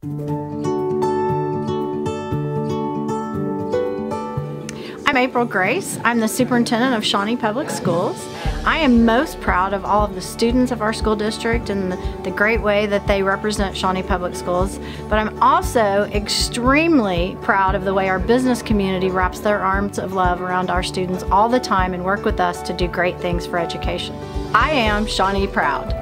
I'm April Grace. I'm the superintendent of Shawnee Public Schools. I am most proud of all of the students of our school district and the great way that they represent Shawnee Public Schools, but I'm also extremely proud of the way our business community wraps their arms of love around our students all the time and work with us to do great things for education. I am Shawnee proud.